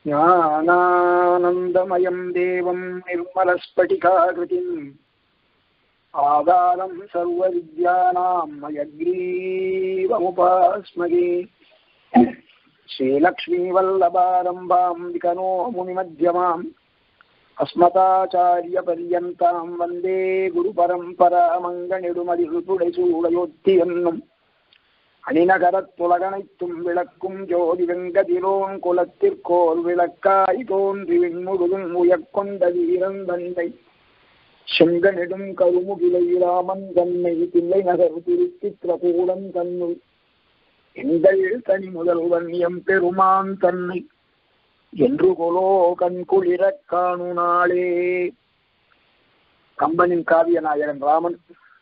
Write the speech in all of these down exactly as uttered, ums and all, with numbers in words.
ஞானானந்தமயம் தேவம் நிர்மலஸ்படிகாகிருதிம் ஆதாரம் சர்வவித்யானாம் மயக்ரீவமுபாஸ்மகே ஸ்ரீலக்ஷ்மீவல்லபாரம்பாம் விகனோ முனிமத்யமாம் அஸ்மதாச்சாரியபர்யந்தாம் வந்தே குருபரம்பராமங்கநெடுமதில்புடைசூடையொத்தி என்னும் அணிநகரத்துலகனைத்தும் விளக்கும் ஜோதி வெங்கதிரோன் குலத்திற்கோர் விளக்காய் தோன்றி விண்முழுதும் உயர்கொண்ட வீரன் தந்தை செங்க நெடும் கருமுகிலை ராமன் தன்னை தில்லை நகர் திருச்சித்திரகூடன் தன்னுள் எங்கள் தனி முதல்வன் எம் பெருமான் தன்னை என்று கொலோ கண்குளிரக் காணு நாளே. கம்பனின் காவிய நாயகன் ராமன்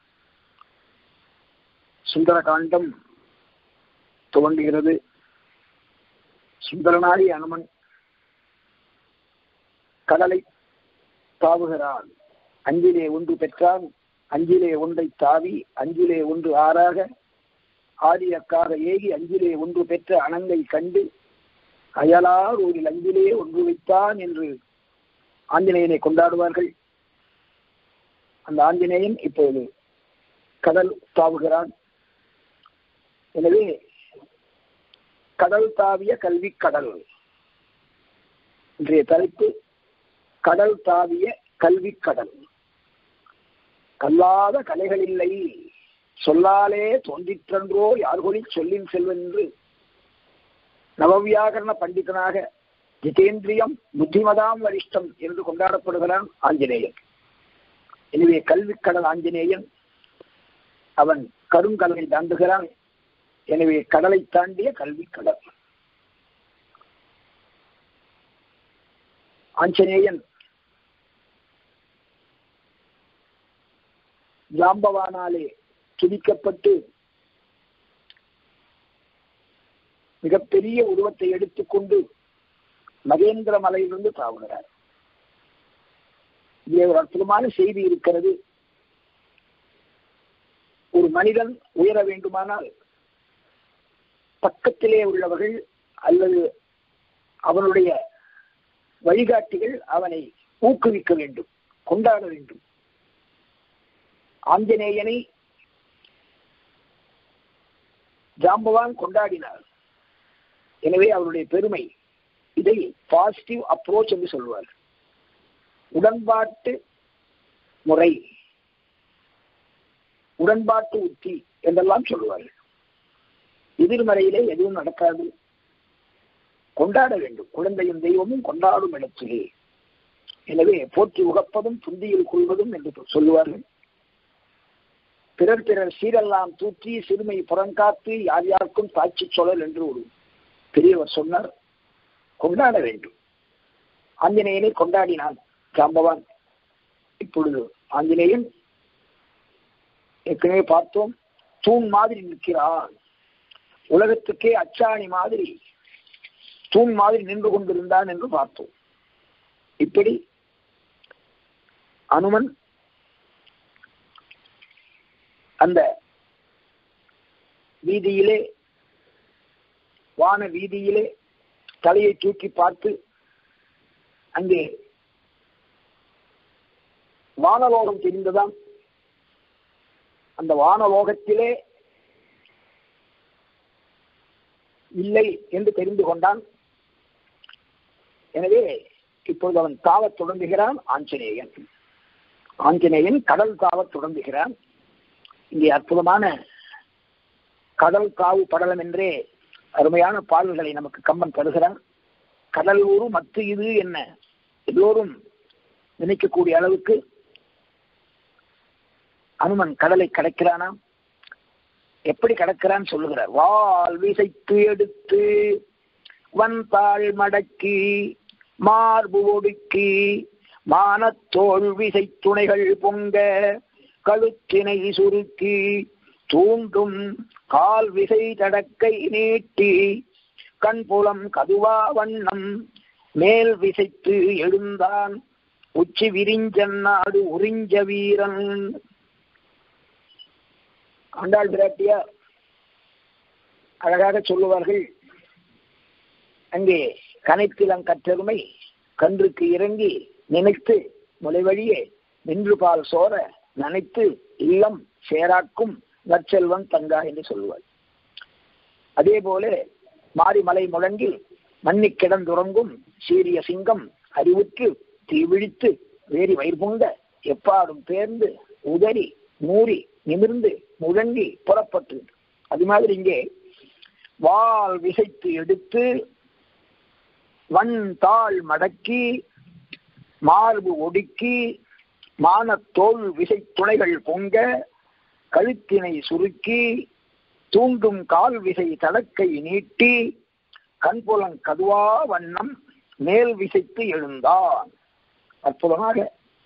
சுந்தரகாண்டம் துவங்குகிறது. சுந்தரனாரி அனுமன் கடலை தாவுகிறான். அஞ்சிலே ஒன்று பெற்றான், அஞ்சிலே ஒன்றை தாவி, அஞ்சிலே ஒன்று ஆறாக ஆரியக்காக ஏகி, அஞ்சிலே ஒன்று பெற்ற அணங்கை கண்டு அயலார் ஊரில் அஞ்சிலே ஒன்று வைத்தான் என்று ஆஞ்சநேயனை கொண்டாடுவார்கள். அந்த ஆஞ்சநேயன் இப்போது கடல் தாவுகிறான். எனவே கடல் தாவிய கல்வி கடல் இன்றைய தலைப்பு கடல் தாவிய கல்வி கடல். கல்லாத கலைகள் இல்லை, சொல்லாலே தோன்றிற்றன்றோ யார்கொலில் சொல்லின் செல்வன் என்று நவவியாகரண பண்டிதனாக ஜிதேந்திரியம் புத்திமதாம் வரிஷ்டம் என்று கொண்டாடப்படுகிறான் ஆஞ்சநேயன். எனவே கல்வி கடல் ஆஞ்சநேயன். அவன் கருங்கடலை தாண்டுகிறான். எனவே கடலை தாண்டிய கல்வி கடல் ஆஞ்சநேயன். ஜாம்பவானாலே துதிக்கப்பட்டு மிகப்பெரிய உருவத்தை எடுத்துக்கொண்டு மகேந்திர மலையிலிருந்து தாவுகிறார். இங்கே ஒரு அற்புதமான செய்தி இருக்கிறது. ஒரு மனிதன் உயர வேண்டுமானால் பக்கத்திலே உள்ளவர்கள் அல்லது அவனுடைய வழிகாட்டிகள் அவனை ஊக்குவிக்க வேண்டும், கொண்டாட வேண்டும். ஆஞ்சநேயனை ஜாம்பவான் கொண்டாடினார். எனவே அவருடைய பெருமை. இதை பாசிட்டிவ் அப்ரோச் என்று சொல்வார். உடன்பாட்டு முறை, உடன்பாட்டு உத்தி என்றெல்லாம் சொல்லுவார்கள். எதிர்மறையிலே எதுவும் நடக்காது. கொண்டாட வேண்டும். குழந்தையும் தெய்வமும் கொண்டாடும் இடத்திலே. எனவே போற்றி உகப்பதும் புந்தியில் கொள்வதும் என்று சொல்லுவார்கள். பிறர் பிறர் சீரெல்லாம் தூற்றி சிறுமை புறங்காத்து யார் யாருக்கும் தாட்சி சொல்லல் என்று ஒரு பெரியவர் சொன்னார். கொண்டாட வேண்டும். ஆஞ்சநேயனை கொண்டாடினான் ஜாம்பவான். இப்பொழுது ஆஞ்சநேயன் ஏற்கனவே பார்த்தோம், தூண் மாதிரி நிற்கிறான். உலகத்துக்கே அச்சாணி மாதிரி தூண் மாதிரி நின்று கொண்டிருந்தான் என்று பார்த்தோம். இப்படி அனுமன் அந்த வீதியிலே, வான வீதியிலே தலையை தூக்கி பார்த்து அங்கே வானலோகம் தெரிந்ததாம். அந்த வானலோகத்திலே இல்லை என்று தெரிந்து கொண்டான். எனவே இப்பொழுது அவன் தாவத் தொடங்குகிறான். ஆஞ்சநேயன் ஆஞ்சநேயன் கடல் தாவத் தொடங்குகிறான். இங்கே அற்புதமான கடல் காவு படலம் என்றே அருமையான பாடல்களை நமக்கு கம்பன் தருகிறான். கடல் ஊரு மத்து இது என்ன எல்லோரும் நினைக்கக்கூடிய அளவுக்கு அனுமன் கடலை கடக்கிறானாம். எப்படி கடக்கிறான் சொல்லுகிறார். வால் விசைத்து எடுத்து வந்தாள் மடக்கி மார்பு ஒடுக்கி மானத்தோல் விசை துணைகள் பொங்க கழுத்தினை சுருக்கி தூண்டும் கால் விசை தடக்கை நீட்டி கண்புலம் கதுவா வண்ணம் மேல் விசைத்து எழுந்தான் உச்சி விரிஞ்சன் நாடு உறிஞ்ச வீரன். ஆண்டாள் பிராட்டியார் அழகாக சொல்லுவார்கள். அங்கே கனைத்திலம் கற்றெருமை கன்றுக்கு இறங்கி நினைத்து முளைவழியே நின்று பால் சோர நனைத்து இல்லம் சேராக்கும் நற்செல்வன் தங்கா என்று சொல்லுவார். அதே போல மாரிமலை முழங்கில் மன்னி கிடந்துறங்கும் சீரிய சிங்கம் அறிவுற்று தீவிழித்து வேரி வயிர்பொங்க எப்பாடும் பேர்ந்து உதறி மூறி நிமிர்ந்து முழங்கி புறப்பட்டு, அது மாதிரி இங்கே வால் விசைத்து எடுத்து வன் தாள் மடக்கி மார்பு ஒடுக்கி மானத்தோல் விசை துணைகள் பொங்க கழுத்தினை சுருக்கி தூண்டும் கால் விசை தடக்கை நீட்டி கண்புலன் கதுவா வண்ணம் மேல் விசைத்து எழுந்தான். அற்புதமாக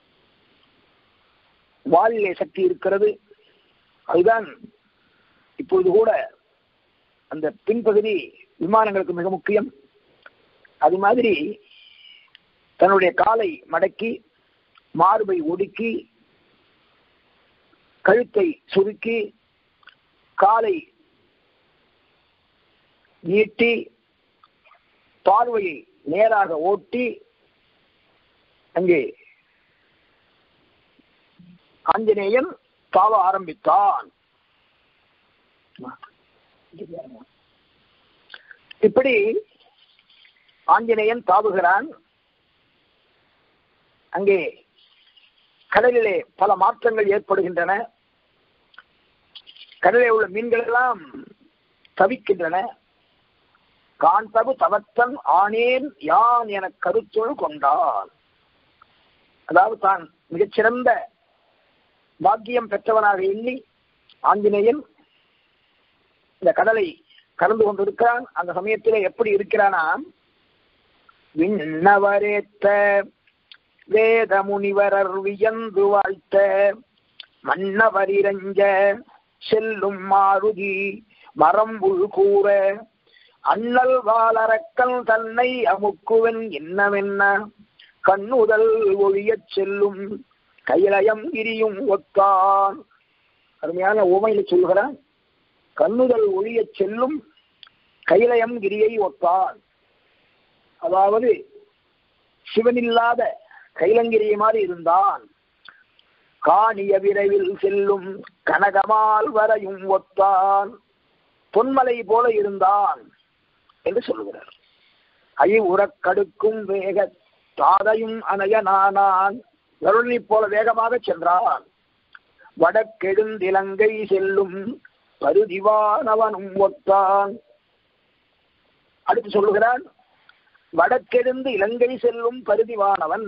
வாலிலே சக்தி இருக்கிறது. அதுதான் இப்பொழுது கூட அந்த பின்பகுதி விமானங்களுக்கு மிக முக்கியம். அது மாதிரி தன்னுடைய காலை மடக்கி மார்பை ஒடுக்கி கழுத்தை சுருக்கி காலை நீட்டி பார்வையை நேராக ஓட்டி அங்கே ஆஞ்சநேயன் தாவ ஆரம்பித்தான். இப்படி ஆஞ்சநேயன் தாவுகிறான். அங்கே கடலிலே பல மாற்றங்கள் ஏற்படுகின்றன. கடலிலே உள்ள மீன்கள் எல்லாம் தவிக்கின்றன. காண்தகு தவத்தன் ஆனேன் யான் என கருத்தொழு கொண்டான். அதாவது தான் மிகச்சிறந்த பாக்கியம் பெற்றவனாக எண்ணி ஆஞ்சநேயன் இந்த கடலை கடந்து கொண்டிருக்கிறான். அந்த சமயத்திலே எப்படி இருக்கிறானா, விண்ணவரேத்த வேத முனிவரர் வியந்து வாழ்த்த மன்னவரிரஞ்ச செல்லும் மாருதி மரம் உள் கூற அண்ணல் வாளரக்கல் தன்னை அமுக்குவன் என்னவென்ன கண்ணுதல் ஒழியச் செல்லும் கைலயம் கிரியும் ஒத்தான். அருமையான உவமையில சொல்கிறான். கண்ணுதல் ஒழியச் செல்லும் கைலயம் கிரியை ஒத்தான். அதாவது சிவனில்லாத கைலங்கிரியை மாதிரி இருந்தான். காணிய விரைவில் செல்லும் கனகமால் வரையும் ஒத்தான். பொன்மலை போல இருந்தான் என்று சொல்லுகிறார். ஐ உறக் கடுக்கும் வேக தாதையும் அணையனானான். கருணை போல வேகமாக சென்றான். வடக்கெடுந்திலங்கை செல்லும் பருதிவானவனும் ஒத்தான். அடுத்து சொல்லுகிறான், வடக்கெடுந்து இலங்கை செல்லும் பருதிவானவன்.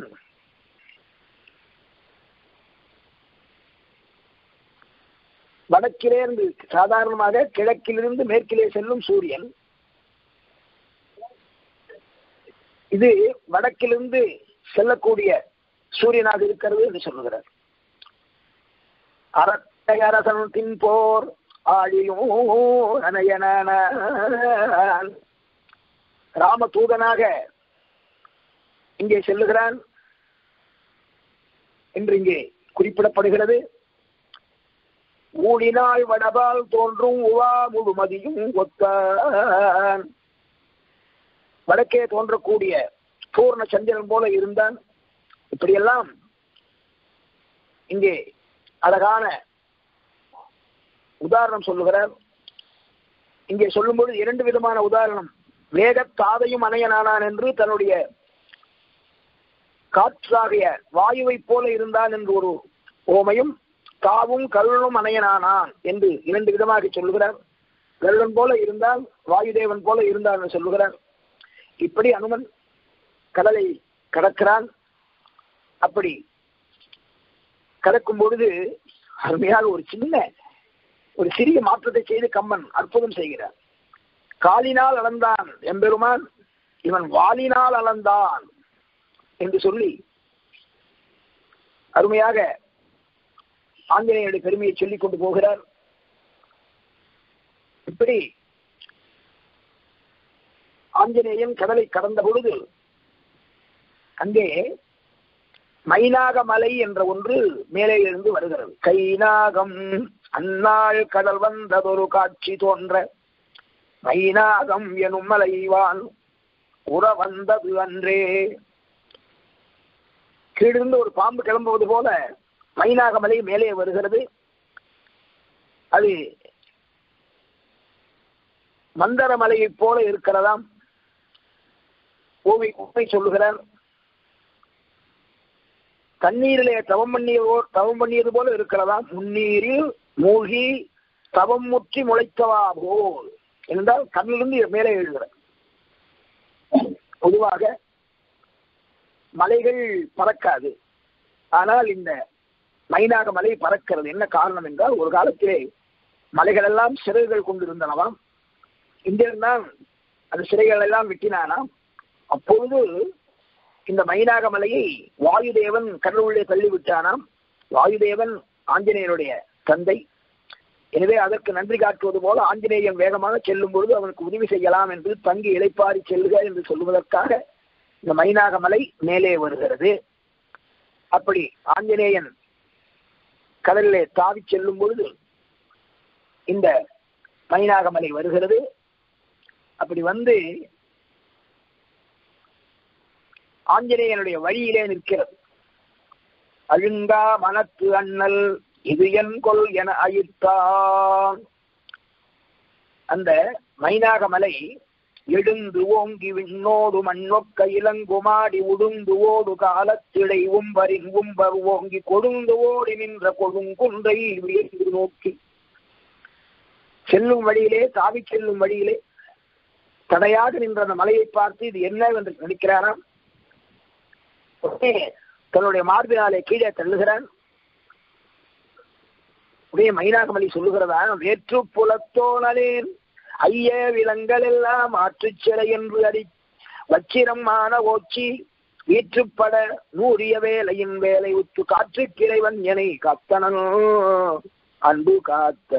வடக்கிலே இருந்து சாதாரணமாக கிழக்கிலிருந்து மேற்கிலே செல்லும் சூரியன். இது வடக்கிலிருந்து செல்லக்கூடிய சூரியனாக இருக்கிறது என்று சொல்லுகிறார். அரட்டை அரசன் போர் ஆழியோ அனையன ராம தூதனாக இங்கே செல்லுகிறான் என்று இங்கே குறிப்பிடப்படுகிறது. ஊழினால் வடபால் தோன்றும் உவா முழுமதியும் ஒத்தான். வடக்கே தோன்றக்கூடிய பூர்ண சந்திரன் போல இருந்தான். இப்படியெல்லாம் இங்கே அழகான உதாரணம் சொல்லுகிறார். இங்கே சொல்லும்போது இரண்டு விதமான உதாரணம். வேகத்தாதையும் அணையனானான் என்று தன்னுடைய காற்றாகிய வாயுவை போல இருந்தான் என்று ஒரு ஓமையும், தாவும் கருளும் அணையனானான் என்று இரண்டு விதமாக சொல்லுகிறார். கருடன் போல இருந்தால் வாயுதேவன் போல இருந்தான் என்று சொல்லுகிறார். இப்படி அனுமன் கடலை கடக்கிறான். அப்படி கடக்கும் பொழுது அருமையாக ஒரு சின்ன ஒரு சிறிய மாற்றத்தை செய்து கம்மன் அற்புதம் செய்கிறார். காலினால் அளந்தான் எம்பெருமான், இவன் வாலினால் அளந்தான் என்று சொல்லி அருமையாக ஆஞ்சநேயருடைய பெருமையை சொல்லிக் கொண்டு போகிறார். இப்படி ஆஞ்சநேயன் கடலை கடந்த பொழுது அங்கே மைனாக மலை என்ற ஒன்று மேலே இருந்து வருகிறது. கைநாகம் அந்நாள் கடல் வந்ததொரு காட்சி தோன்ற மைனாகம் எனும் மலைவான் உற வந்தது அன்றே. கீழிருந்து ஒரு பாம்பு கிளம்புவது போல மைனாகமலை மேலே வருகிறது. அது மந்தரமலையைப் போல இருக்கிறதாம். ஓவி உண்மை சொல்லுகிறார். தண்ணீரிலே தவம் பண்ணியதோ தவம் பண்ணியது போல இருக்கிறதாம். முன்னீரில் மூழ்கி தவம் முற்றி முளைத்தவா போல் என்றால் கண்ணிலிருந்து மேலே எழுதுகிறார். பொதுவாக மலைகள் பறக்காது, ஆனால் இந்த மைனாக மலை பறக்கிறது. என்ன காரணம் என்றால், ஒரு காலத்திலே மலைகள் எல்லாம் சிறைகள் கொண்டிருந்தனவாம். இங்கிருந்தான் அந்த சிறைகள் எல்லாம் வெட்டினானாம். அப்பொழுது இந்த மைனாக மலையை வாயுதேவன் கடலுள்ளே தள்ளிவிட்டானாம். வாயுதேவன் ஆஞ்சநேயனுடைய தந்தை. எனவே அதற்கு நன்றி காட்டுவது போல ஆஞ்சநேயன் வேகமாக செல்லும் பொழுது அவனுக்கு உதவி செய்யலாம் என்று தங்கி இளைப்பாரி செல்க என்று சொல்வதற்காக இந்த மைனாக மலை மேலே வருகிறது. அப்படி ஆஞ்சநேயன் கடலிலே தாவி செல்லும் பொழுது இந்த மைனாக மலை வருகிறது. அப்படி வந்து ஆஞ்சநேயனுடைய வழியிலே நிற்கிறது. அழுங்கா மனத்து அண்ணல் இது என் கொள் என அயிர்த்தான். அந்த மைனாக மலை எழுந்து ஓங்கி விண்ணோடு மண்ணொக்க இளங்குமாடி உடுந்து ஓடு காலத்திடை உம்பரின் உம்பர் ஓங்கி கொடுந்து ஓடி நின்ற கொடுங்குன்றை வியந்து நோக்கி செல்லும் வழியிலே தாவி செல்லும் வழியிலே தடையாக நின்ற அந்த மலையை பார்த்து இது என்ன என்று நினைக்கிறாராம். தன்னுடைய மார்பினாலே கீழே தள்ளுகிறான். உடைய மைனாகமலை சொல்லுகிறதா, வேற்று புலத்தோனலேன் ஐய விலங்கள் எல்லாம் ஆற்றுச் சிறை என்று அடி வச்சிரம் மான ஓச்சி வீற்றுப்பட நூறிய வேலையின் வேலை உத்து காற்று கிளைவன் எனை காத்தனன் அன்பு காத்த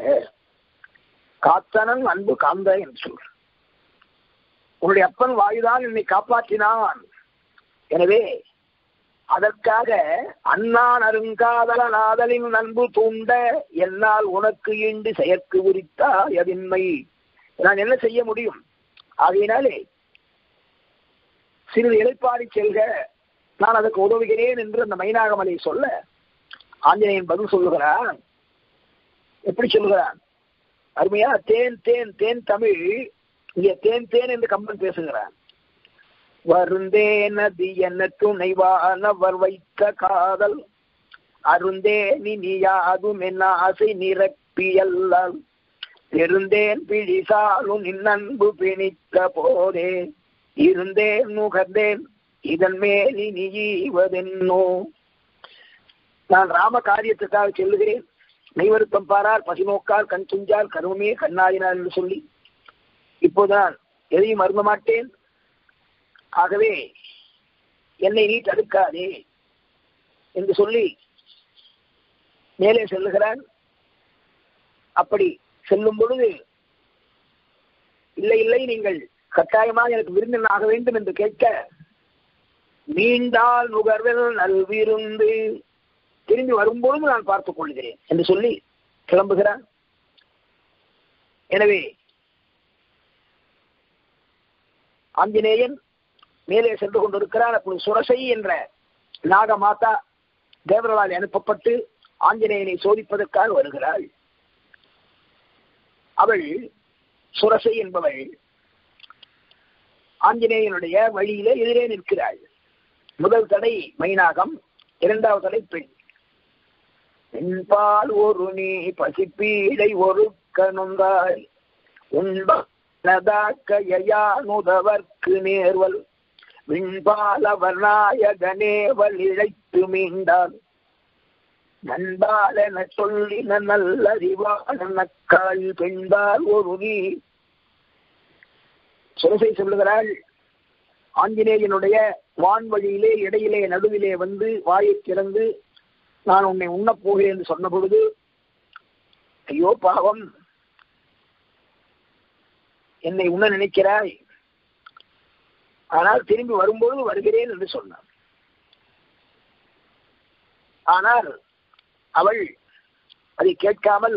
காத்தனன் அன்பு காந்த என்று சொல். உன்னுடைய அப்பன் வாயுதான் என்னை காப்பாற்றினான். எனவே அதற்காக அண்ணான் அருங்காதலனாதலின் அன்பு தூண்ட என்னால் உனக்கு ஈண்டு செயற்கு உரித்தா எதின்மை. நான் என்ன செய்ய முடியும்? ஆகையினாலே சிறிது இளைப்பாடி செல்க, நான் அதற்கு உதவுகிறேன் என்று அந்த மைனாகமலை சொல்ல ஆஞ்சநேயன் பதில் சொல்லுகிறான். எப்படி சொல்லுகிறான்? அருமையா தேன் தேன் தேன் தமிழ். இங்கே தேன் தேன் என்று கம்பன் பேசுகிறான். வருந்தே நதி என துணைவானவர் வைத்த காதல் அருந்தே நினியாதும் என் ஆசை நிரப்பியல்லால் பெருந்தேன் பிழிசாலும் நின் அன்பு பிணித்த போதே இருந்தேன் நுகர்ந்தேன் இதன் மேல் இனி ஈவதென்னோ. நான் ராம காரியத்துக்காக செல்லுகிறேன். நெய்வருத்தம் பாரார் பசிநோக்கால் கண் துஞ்சால் கருமே கண்ணாயினார் என்று சொல்லி இப்போதான் எதையும் அருந்த மாட்டேன். ஆகவே என்னை நீ தடுக்காதே என்று சொல்லி மேலே செல்லுகிறான். அப்படி செல்லும் பொழுது இல்லை இல்லை நீங்கள் கட்டாயமாக எனக்கு விருந்தின் ஆக வேண்டும் என்று கேட்க மீண்டால் நுகர்வில் நல்விருந்து திரும்பி வரும்பொழுது நான் பார்த்துக் கொள்கிறேன் என்று சொல்லி கிளம்புகிறான். எனவே ஆஞ்சநேயன் மேலே சென்று கொண்டிருக்கிறார். அப்பொழுது சுரசை என்ற நாக மாதா தேவர்களால் அனுப்பப்பட்டு ஆஞ்சநேயனை சோதிப்பதற்காக வருகிறாள். அவள் சுரசை என்பவள் ஆஞ்சநேயனுடைய வழியிலே எதிரே நிற்கிறாள். முதல் தடை மைனாகம், இரண்டாவது தடை பெண். என்பால் ஒரு நீ பசிப்பீடை ஒரு கணுந்தாய் உண்பதற்கு நேர்வல் விண்பாலவர் நாயகனேவல் இழைத்து மீண்டால் நண்பாலென சொல்லின நல்லறிவான நக்காள் பெண்பால் ஒரு நீ. சுரசை சொல்லுகிறாள், ஆஞ்சநேயனுடைய வான்வழியிலே இடையிலே நடுவிலே வந்து வாயை திறந்து நான் உன்னை உண்ணப் போகிறேன் என்று சொன்ன பொழுது ஐயோ பாவம், என்னை உண்ண நினைக்கிறாய், ஆனால் திரும்பி வரும்போது வருகிறேன் என்று சொன்னான். ஆனால் அவள் அதை கேட்காமல்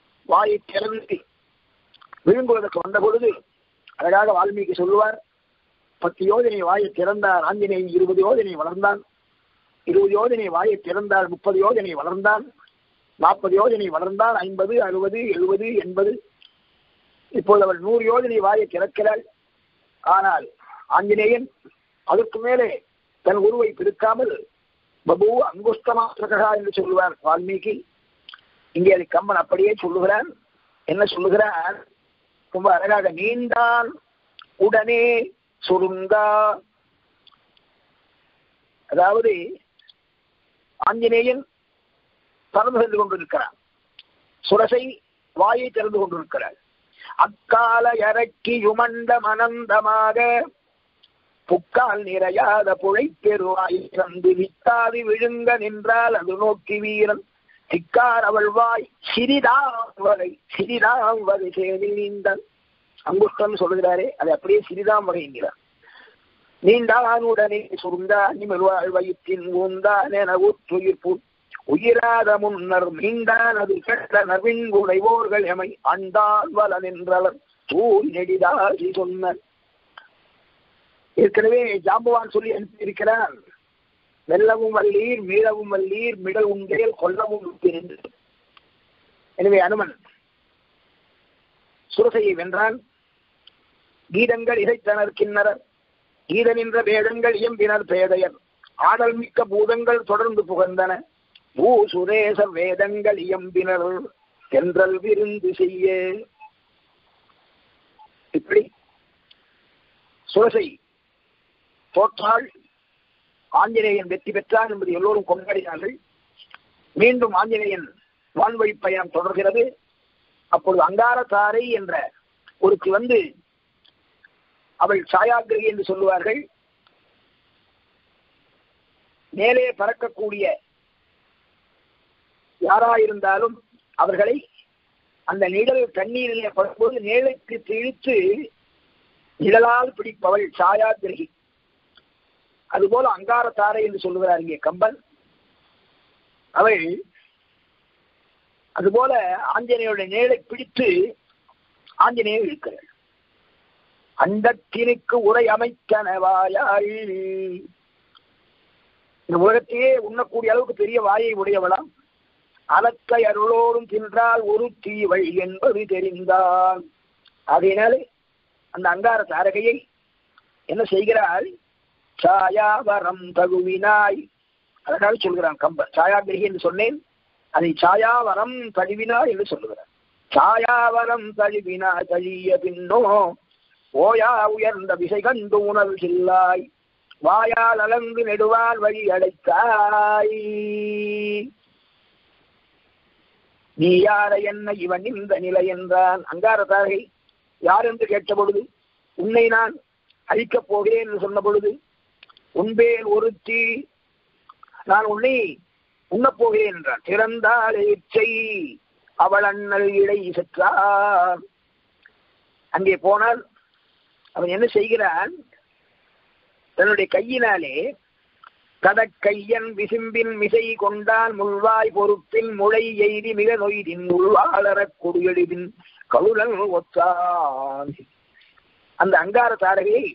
வாயை திறந்து விழுங்குவதற்கு வந்த பொழுது அழகாக வால்மீகி சொல்லுவார், பத்து யோஜனை வாயை திறந்தார் ஆஞ்சநேயன். இருபது யோஜனை வளர்ந்தான். இருபது யோஜனை வாயை திறந்தால் முப்பது யோஜனை வளர்ந்தான். நாற்பது யோஜனை வளர்ந்தால் ஐம்பது அறுபது எழுபது எண்பது. இப்போது அவள் நூறு யோஜனை வாயை திறக்கிறாள். ஆனால் ஆஞ்சநேயன் அதற்கு மேலே தன் உருவை பிரிக்காமல் பபு அங்குஸ்தமாசகா என்று சொல்லுவார் வால்மீகி. இங்கே அதை கம்பன் அப்படியே சொல்லுகிறான். என்ன சொல்லுகிறார்? ரொம்ப அழகாக, நீண்டான் உடனே சுருங்கா. அதாவது ஆஞ்சநேயன் பறந்து சென்று கொண்டிருக்கிறான். சுரசை வாயை திறந்து கொண்டிருக்கிறார். அக்கால இறக்கி யுமண்ட மனந்தமாக புக்கால் நிறையாத புழை பெருவாய் தந்து வித்தாதி விழுங்க நின்றால் அது நோக்கி வீரன் திக்கார் அவள் வாய் சிறிதாம் வகை சிறிதாம் வகை சேரி நீந்தான். அங்குஷ்டம் சொல்லுகிறாரே அதை அப்படியே சிறிதாம் வகைங்கிறார். நீண்டான் உடனே சுருந்தா நிமிழ்வாழ் வயிற்றின் ஊந்தான் என ஊற்றுயிர்ப்பு உயிராத முன்னர் மீண்டான் அது கெட்ட நவின்குடைவோர்கள் எமை அண்டான் வல நின்றவர் தூள் நெடிதாசி சொன்ன. ஏற்கனவே ஜாம்பவான் சொல்லி அனுப்பியிருக்கிறான், வெல்லவும் வல்லீர் மீளவும் வல்லீர் மிடல் உண்டேல் கொல்லவும் என்று. எனவே அனுமன் சுரசையை வென்றான். கீதங்கள் இசைத்தனர் கிண்ணறர், கீதனின்ற வேடங்கள் இயம்பினர் பேதையர், ஆடல் மிக்க பூதங்கள் தொடர்ந்து புகழ்ந்தன, பூ சுரேச வேதங்கள் இயம்பினர் தென்றல் விருந்து செய்ய. இப்படி சுரசை தோற்றால் ஆஞ்சநேயன் வெற்றி பெற்றார் என்பது எல்லோரும் கொண்டாடினார்கள். மீண்டும் ஆஞ்சநேயன் வான்வழி பயணம் தொடர்கிறது. அப்பொழுது அங்காரதாரை என்ற ஒருக்கு வந்து, அவள் சாயாகிரகி என்று சொல்லுவார்கள், மேலே பறக்கக்கூடிய யாராயிருந்தாலும் அவர்களை அந்த நிழல் தண்ணீரிலே படும்போது நிழலுக்கு இழுத்து நிழலால் பிடிப்பவள் சாயாகிரகி. அதுபோல அங்காரதாரை என்று சொல்லுகிறார் இங்கே கம்பன். அவள் அதுபோல ஆஞ்சநேயருடைய நிழலை பிடித்து ஆஞ்சநேயர் இருக்கிறாள். அண்டத்தினுக்கு உரை அமைத்தனவாயாள். இந்த உலகத்தையே உண்ணக்கூடிய அளவுக்கு பெரிய வாயை உடையவளாம். அலக்கை அருளோடும் தின்றால் ஒரு தீவள் என்பது தெரிந்தால். அதனாலே அந்த அங்கார தாரகையை என்ன செய்கிறாள்? சாயாவரம் தகுவினாய். அதற்காக சொல்கிறான் கம்பன். சாயாகிரகி என்று சொன்னேன், அதை சாயாவரம் தழுவினாய் என்று சொல்லுகிறார். சாயாவரம் தழுவினா தழிய பின்னோ ஓயா உயர்ந்த விசை கண்டு உணர்வு செல்லாய் வாயால் அலங்கு நெடுவால் வழி அடைத்தாய். நீ யார என்ன இவன் இந்த நிலை என்றான். அங்காரதாரை யார் என்று கேட்ட பொழுது, உன்னை நான் அழிக்கப் போகிறேன் என்று சொன்ன பொழுது, உன்பேல் ஒருத்தி நான் உன்னை உண்ணப் போகிறேன் என்றான். திறந்தாள் இச்சை அவள் அண்ணல் இடை செற்றார். அங்கே போனால் அவன் என்ன செய்கிறான்? தன்னுடைய கையினாலே கடற்கையன் விசும்பின் மிசை கொண்டான் முள்வாய் பொறுப்பின் முளை எய்தி மிக நொய்தின் உள்வாளரக் கொடியெழுதின் கவுளன் ஒத்தான். அந்த அங்கார தாரகையை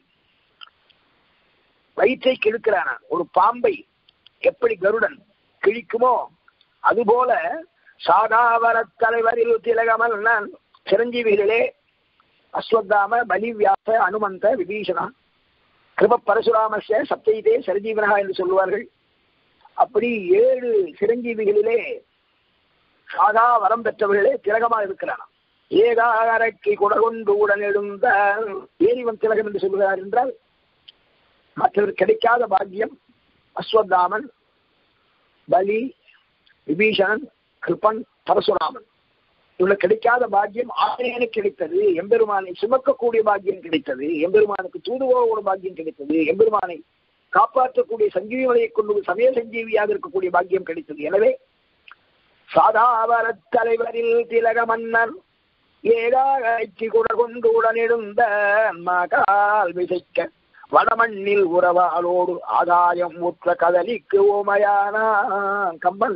வயிற்றை கிழக்கிறான். ஒரு பாம்பை எப்படி கருடன் கிழிக்குமோ அதுபோல சாதாவர தலைவரில் திலகமல் நான் சிரஞ்சீவிகளிலே அஸ்வத்தாம பலி வியாச அனுமந்த விபீஷணா கிருப பரசுராமஸ்ய சப்தைதே சரஜீவனா என்று சொல்லுவார்கள். அப்படி ஏழு சிரஞ்சீவிகளிலே சாதா வரம் பெற்றவர்களே திலகமாக இருக்கிறான். ஏகாரக்கை குடகொண்டு உடன் எழுந்த ஏரிவன் திலகம் என்று சொல்லுகிறார் என்றால் மற்றவர் கிடைக்காத பாக்கியம் அஸ்வத்தாமன், பலி, விபீஷணன், கிருபன், பரசுராமன் இவளுக்கு கிடைக்காத பாக்கியம் ஆஞ்சநேயனுக்கு கிடைத்தது. எம்பெருமானை சுமக்கக்கூடிய பாக்கியம் கிடைத்தது. எம்பெருமானுக்கு தூதுவோட பாக்கியம் கிடைத்தது. எம்பெருமானை காப்பாற்றக்கூடிய சஞ்சீவியை கொண்டு சமய சஞ்சீவியாக இருக்கக்கூடிய பாக்கியம் கிடைத்தது. எனவே சாதாவர தலைவரில் திலக மன்னன் ஏகாட்சி கூட கொண்டு உடனிருந்த மகால் விசைக்க வடமண்ணில் உறவாளோடு ஆதாயம் ஊற்ற கதலிக்கு ஓமையான கம்பன்.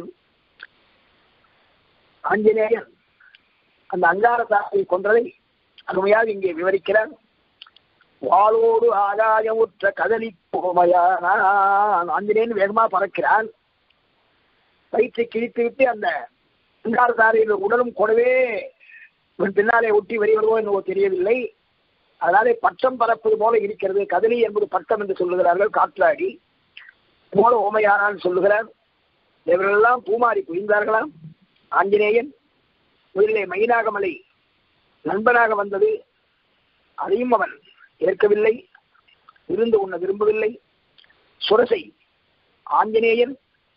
ஆஞ்சநேயன் அந்த அங்கார தாயை கொன்றதை அருமையாக இங்கே விவரிக்கிறார். வாளோடு ஆகாயமுற்ற கதலி கோமையான ஆஞ்சநேயன் வேகமா பறக்கிறான். வயிற்றை கிழித்து விட்டு அந்த அங்காரதாரியின் உடலும் கூடவே பின்னாலே ஒட்டி வருகிறதோ என்னவோ தெரியவில்லை. அதனாலே பட்டம் பறப்பது போல இருக்கிறது. கதலி என்பது பட்டம் என்று சொல்லுகிறார்கள், காற்றாடி போல ஓமையானான் சொல்லுகிறார். இவர்களெல்லாம் பூமாரி புரிந்தார்களாம். ஆஞ்சநேயன் முதலிலே மைனாகமலை நண்பனாக வந்தது, அதையும் அவன் ஏற்கவில்லை, இருந்து உண்ண விரும்பவில்லை. சுரசை ஆஞ்சநேயன்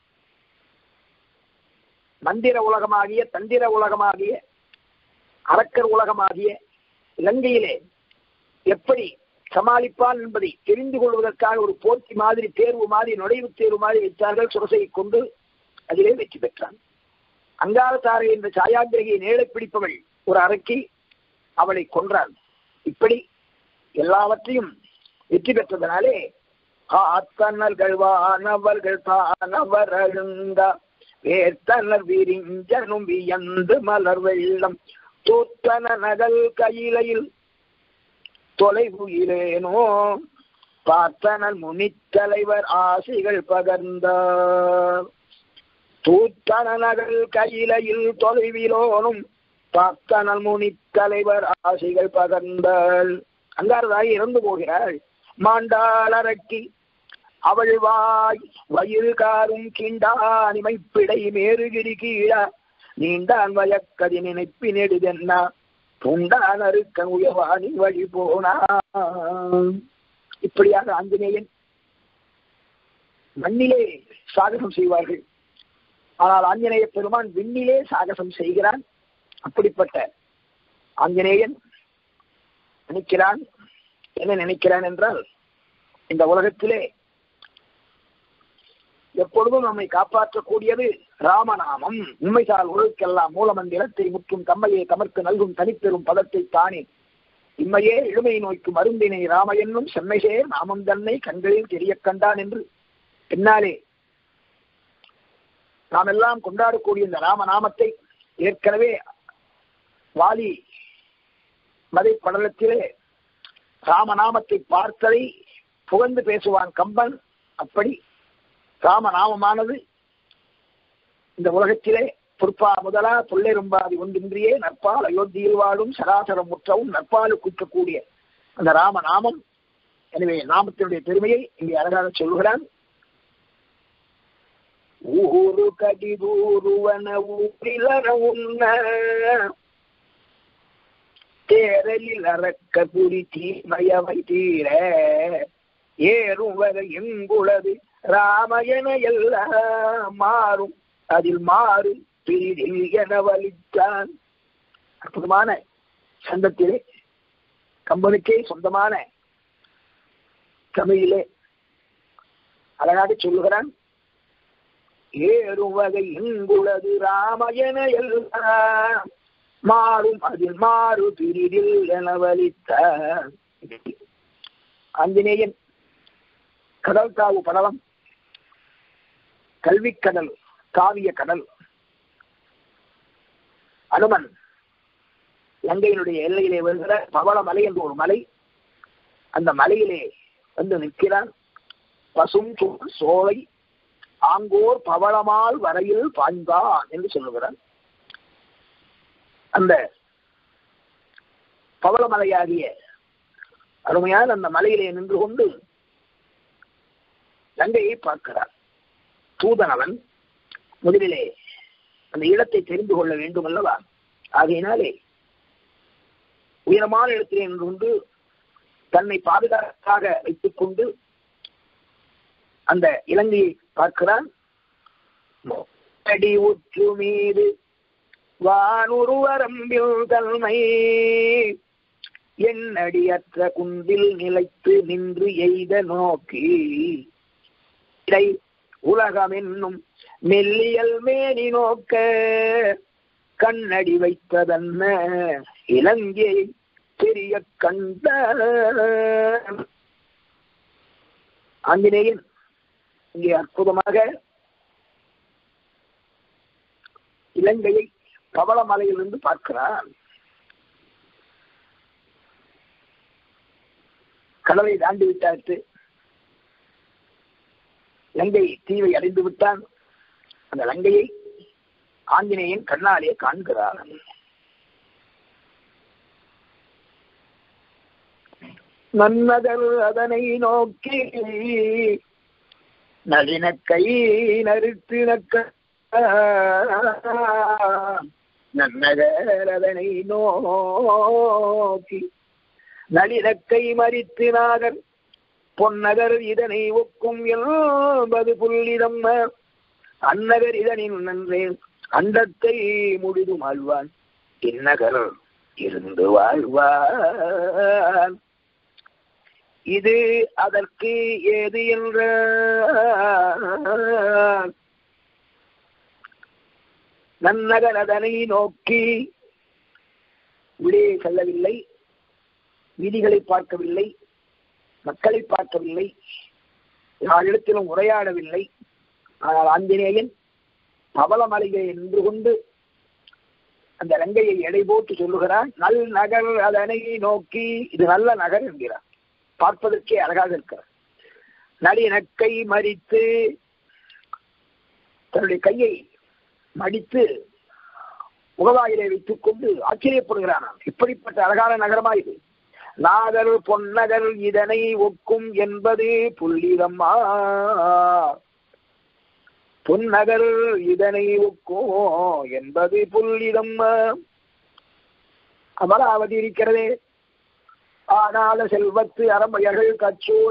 மந்திர உலகமாகிய தந்திர உலகமாகிய அரக்கர் உலகமாகிய இலங்கையிலே எப்படி சமாளிப்பான் என்பதை தெரிந்து கொள்வதற்காக ஒரு போட்டி மாதிரி தேர்வு மாதிரி நுழைவுத் தேர்வு மாதிரி வைத்தார்கள். சுரசையை கொண்டு அதிலே வெற்றி பெற்றான். அங்காரதாரை என்ற சாயாந்திரையை நேழ பிடிப்பவள் ஒரு அரக்கி, அவளை கொன்றான். இப்படி எல்லாவற்றையும் வெற்றி பெற்றதனாலே ஆத்தனர்கள் வானவர்கள் தானவர் அழுந்த வேர்த்தனர் விரிஞ்சனும் வியந்து மலர் வெள்ளம் தூத்தன நகல் கையிலையில் தொலைவுயிலேனோ பார்த்தனல் முனித்தலைவர் ஆசைகள் பகர்ந்தார். தூத்தன நகல் கையிலையில் தொலைவிலோனும் பார்த்தனல் முனித்தலைவர் ஆசைகள் பகர்ந்தாள். அங்காரதாய் இறந்து போகிறாள். மாண்டாள் அரக்கி அவள் வாய் வயிறு காரும் கிண்டானிமைப்பிடை மேறுகிரி கீழா நீண்டான் வயக்கதி நினைப்பி நெடுதென்னா துண்டான் அறுக்கன் உயவானி வழி போனா. இப்படியாக ஆஞ்சநேயன் மண்ணிலே சாகசம் செய்வார்கள். ஆனால் ஆஞ்சநேய பெருமான் விண்ணிலே சாகசம் செய்கிறான். அப்படிப்பட்ட ஆஞ்சநேயன் நினைக்கிறான். என்ன நினைக்கிறான் என்றால், இந்த உலகத்திலே எப்பொழுதும் நம்மை காப்பாற்றக்கூடியது ராமநாமம். உண்மைசால் உலகெல்லாம் மூலமந்திரத்தை முற்றும் தம்மையே தமர்க்கு நல்கும் தனிப்பெரும் பதத்தை தானே இம்மையே இழுமை நோய்க்கு மருந்தினை ராம என்னும் செம்மைசே நாமம் தன்னை கண்களில் தெரிய கண்டான் என்று பின்னாலே நாம் எல்லாம் கொண்டாடக்கூடிய இந்த ராமநாமத்தை ஏற்கனவே வாலி மதை படலத்திலே ராமநாமத்தை பார்த்ததை புகழ்ந்து பேசுவான் கம்பன். அப்படி ராமநாமமானது இந்த உலகத்திலே பொறுப்பா முதலா தொல்லைரும்பாதி ஒன்றின்றியே நற்பால் அயோத்தியில் வாழும் சராசரம் முற்றவும் நற்பாலு குற்றக்கூடிய அந்த ராமநாமம். எனவே நாமத்தினுடைய பெருமையை இங்கே அழகாக சொல்கிறான். ஊரு கடிதூருவன ஊரிலர உண்ண தேரலில் அறக்க குறி தீமயவை தீர ஏறும் வரை எங்குளது ராமயன எல்லாம் மாறும் அதில் மாறு பிரிதில் என வலித்தான். அற்புதமான சந்தத்திலே கம்பனுக்கே சொந்தமான தமிழிலே அழகாக சொல்லுகிறான். ஏறும் வகை எங்குளது ராமயன எல்லாம் மாறும் அதில் மாறு பிரிதில் என வலித்தான். ஆஞ்சநேயன் கடல் காவு படலம், கல்விக்கடல், காவிய கடல். அனுமன் இலங்கையினுடைய எல்லையிலே வருகிற பவள மலை என்ற ஒரு மலை, அந்த மலையிலே வந்து நிற்கிறான். பசும் சோலை ஆங்கோர் பவளமால் வரையில் பாய்ந்தான் என்று சொல்லுகிறான். அந்த பவளமலையாகிய அருமையான அந்த மலையிலே நின்று கொண்டு லங்கையை பார்க்கிறார். தூதனவன் முதலிலே அந்த இடத்தை தெரிந்து கொள்ள வேண்டும் அல்லவா? ஆகையினாலே உயரமான இடத்திலே நின்று கொண்டு தன்னை பாதுகாப்பாக வைத்துக் கொண்டு அந்த இலங்கையை பார்க்கிறான். அடி உற்று மீது வானுருவரம்பில் தன்மை என்னடியற்ற குந்தில் நிலைத்து நின்று எய்த நோக்கி உலகம் என்னும் மெல்லியல் மேனி நோக்க கண்ணடி வைத்ததன்ன இலங்கையை பெரிய கண்ட. ஆஞ்சநேயன் இங்கே அற்புதமாக இலங்கையை பவளமலையிலிருந்து பார்க்கிறான். கடலை தாண்டி விட்டாச்சு. லங்கை தீவை அடைந்து விட்டான். அந்த லங்கையை ஆஞ்சநேயன் கண்ணாலே காண்கிறான். நன்னதல் அதனை நோக்கி நளின கை நறுத்து நக்க நன்னகர் அதனை நோக்கி நளினக்கை மறித்து நாகர் பொன்னகர் இதனை ஒக்கும் என்பது புல்லிடம் அந்நகர் இதனின் நன்றே அண்டத்தை முழுதும் ஆழ்வான் இந்நகர் இருந்து வாழ்வான். இது அதற்கு ஏது என்ற நன்னகர் அதனை நோக்கி உள்ளே செல்லவில்லை, வீதிகளை பார்க்கவில்லை, மக்களை பார்க்கவில்லை, யாரிடத்திலும் உரையாடவில்லை. ஆனால் ஆஞ்சநேயன் பவளமலையை நின்று கொண்டு அந்த லங்கையை எடை போட்டு சொல்லுகிறான். நல் நகர் அதனை நோக்கி இது நல்ல நகர் என்கிறார். பார்ப்பதற்கே அழகாக இருக்கிறார். நளினக்கை மறித்து தன்னுடைய கையை மடித்து முகவாயிலை வைத்துக் கொண்டு ஆச்சரியப்படுகிறான். இப்படிப்பட்ட அழகான நகரமா இது? நாகர் பொன்னகர் இதனை ஒக்கும் என்பது புல்லிதம்மா. பொன்னகர் இதனை ஒக்கும் என்பது புல்லிதம்மா. அமராவதி இருக்கிறதே, ஆனால செல்வத்து அரம்பையர்கள் கச்சூட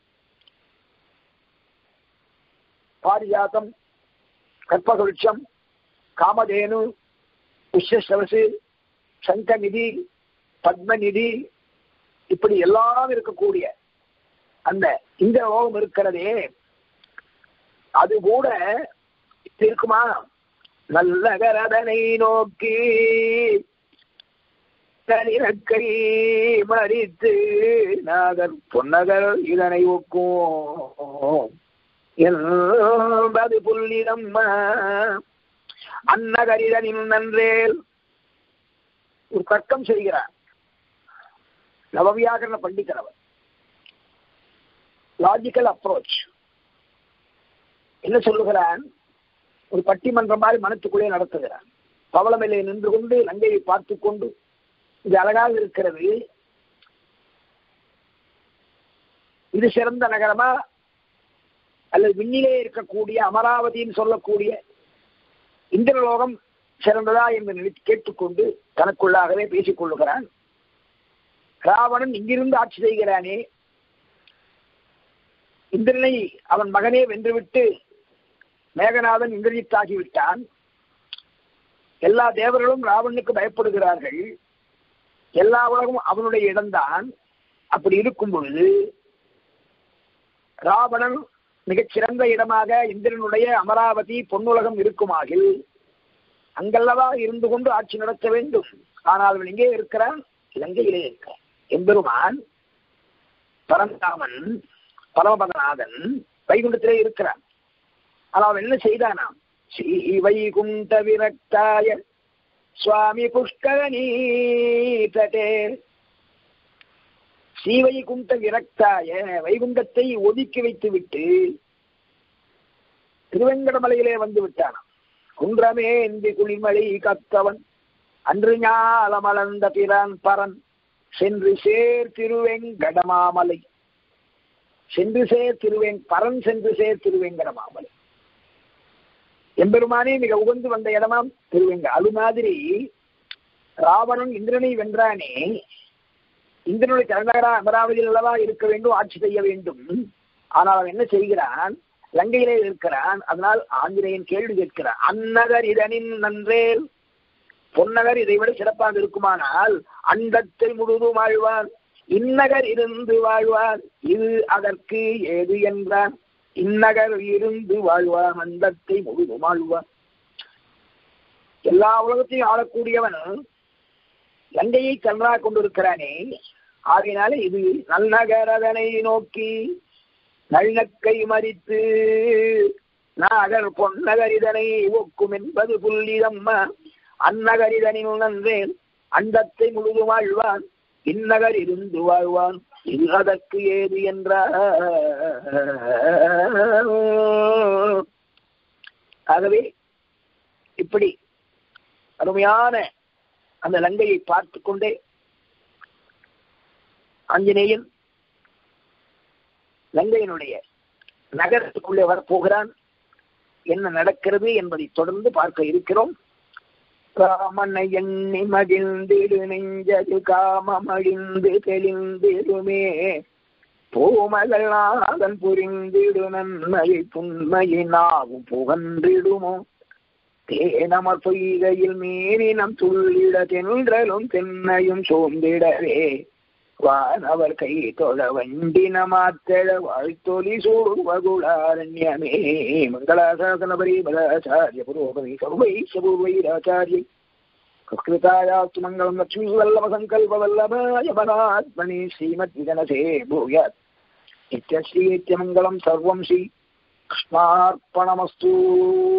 பாரிஜாத்தம், கற்பகவிருட்சம், காமதேனு, புஷ்யசவசு, சங்கநிதி, பத்மநிதி, இப்படி எல்லாம் இருக்கக்கூடிய அந்த இந்த லோகம் இருக்கிறதே, அது கூட இருக்குமா? நல்லகர் அதனை நோக்கி தனிரக்கை மறித்து நாகர் பொன்னகர் இதனை ஒக்கும் என்பது புல்லிடம் அந்நகர் இதனின் நன்றேல். ஒரு தர்க்கம் செய்கிறார் நவவியாகரண பண்டிதர். அவர் லாஜிக்கல் அப்ரோச் என்ன சொல்லுகிறான்? ஒரு பட்டிமன்றம் மாதிரி மனத்துக்குள்ளே நடத்துகிறான். பவளமேலே நின்று கொண்டு லங்கையை பார்த்து கொண்டு இது அழகாக இருக்கிறது, இது சிறந்த நகரமா அல்லது விண்ணிலே இருக்கக்கூடிய அமராவதின்னு சொல்லக்கூடிய இந்திரலோகம் சிறந்ததா என்று நினைத்து கேட்டுக்கொண்டு தனக்குள்ளாகவே பேசிக் கொள்ளுகிறான். ராவணன் இங்கிருந்து ஆட்சி செய்கிறானே, இந்திரனை அவன் மகனே வென்றுவிட்டு மேகநாதன் இந்திரஜித்தாகிவிட்டான். எல்லா தேவர்களும் ராவணனுக்கு பயப்படுகிறார்கள். எல்லா உலகம் அவனுடைய இடம்தான். அப்படி இருக்கும் பொழுது ராவணன் மிகச் சிறந்த இடமாக இந்திரனுடைய அமராவதி பொன்னுலகம் இருக்குமாகில் அங்கல்லவா இருந்து கொண்டு ஆட்சி நடத்த வேண்டும். ஆனால் அவன் எங்கே இருக்கிறான்? இலங்கையிலே இருக்கிறான். எம்பெருமான் பரந்தாமன் பரமபதநாதன் வைகுண்டத்திலே இருக்கிறான். ஆனால் அவன் என்ன செய்தானாம்? ஸ்ரீ வைகுண்ட விரக்தாய சுவாமி புஷ்கரணி தடே. ஸ்ரீ வைகுண்ட விரக்தாய, வைகுண்டத்தை ஒதுக்கி வைத்து விட்டு திருவெங்கடமலையிலே வந்து விட்டானாம். குன்றமே இந்தி குளிமலை கத்தவன் அன்று ஞாலமலர்ந்த பிரான் பரன் சென்று சேர் திருவெங்கடமாமலை. சென்று சேர் திருவேங் பரன் சென்று சேர் திருவேங்கடமாமலை. எம்பெருமானே மிக உகந்து வந்த இடமாம் திருவேங்க. அது மாதிரி ராவணன் இந்திரனை வென்றானே, இந்திரனுடைய தலைநகரா அமராவதியில் அல்லவா இருக்க வேண்டும், ஆட்சி செய்ய வேண்டும். ஆனால் அவன் என்ன செய்கிறான்? லங்கையிலே இருக்கிறான். அதனால் ஆஞ்சநேயன் கேள்வி கேட்கிறான். அந்நகர் இதனின் நன்றேல், பொன்னகர் இதை விட சிறப்பாக இருக்குமானால் அண்டத்தை முழுதும் ஆழ்வான், இந்நகர் இருந்து வாழ்வான். இது அதற்கு ஏது என்றான். இந்நகர் இருந்து வாழ்வான், அண்டத்தை முழுதும் ஆழ்வான். எல்லா உலகத்தையும் ஆளக்கூடியவன் லங்கையை கண்ணாக கொண்டிருக்கிறானே, ஆகையினாலே இது நல்நகர் அதனை நோக்கி நல்நக்கை மறித்து நாகர் பொன்னகர் இதனை ஒக்கும் என்பது புல்லிதம்மா. அந்நகர் இதனில் நன்றேன் அண்டத்தை முழுதும் ஆழ்வான், இந்நகர் இருந்து வாழ்வான் இது அதற்கு ஏது என்றார். ஆகவே இப்படி அருமையான அந்த லங்கையை பார்த்து கொண்டே ஆஞ்சநேயன் லங்கையினுடைய நகரத்துக்குள்ளே வரப்போகிறான். என்ன நடக்கிறது என்பதை தொடர்ந்து பார்க்க இருக்கிறோம். ராமனை எண்ணி மகிழ்ந்திடு நெஞ்சது காமமழிந்து தெளிந்திடுமே பூமகள் நாதன் புரிந்திடு நன்மையை புன்மையினாவும் புகன்றிடுமோ தேனமர் பொய்கையில் மீனினம் துள்ளிட தென்றலும் தென்னையும் சோர்ந்திடவே வானவர் கை தொழ வண்டின மாத்தழ வாழ்த்தொலி சூர்வகுளாரண்யமே. மங்களாசாசனபரி மதாச்சாரிய புரோகமி சர்வைசபூர்வைராச்சாரியை கிருதாயாஸ்து மங்களம் லட்சுமி வல்லப சங்கல்ப வல்லபாய பராத்மனி ஸ்ரீமத் விஜனசே பூயாத் நித்யஸ்ரீ நித்யமங்கலம் சர்வம் ஸ்ரீ கிருஷ்ணார்ப்பணமஸ்து.